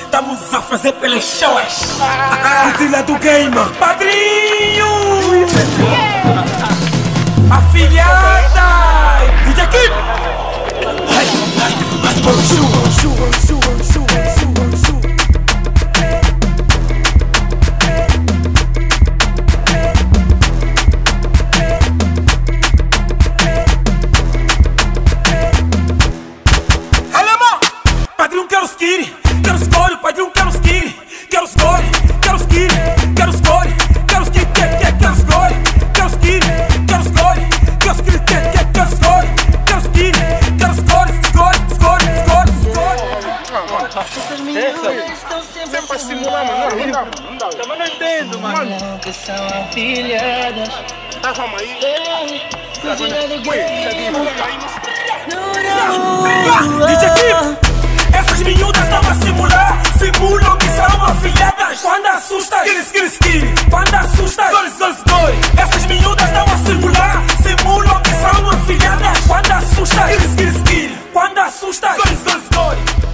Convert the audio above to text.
estamos a fazer pelas shows. Godzila do game, padrinho! Afilhada! DJ aqui! Padrinho, quero os kiri, quero os core, padrinho, quero os kiri, quero os core, quero os kiri, quero os core, quero os kiri, quero os core, quero os kiri, quero os core, quero os kiri, quero os core, quero os kiri, quero os core, Essas meninas estão sempre a simular, mano. Não dá. Também não entendo, mano. Que são afilhadas. Tá, vamos aí. Cozinha do game. DJ aqui! Essas miúdas estão a simular, simulam que são afilhadas. Quando assusta, skiri. Quando assusta, gole. Essas miúdas estão a simular, simulam que são afilhadas. Quando assusta, skiri. Quando assusta, gole.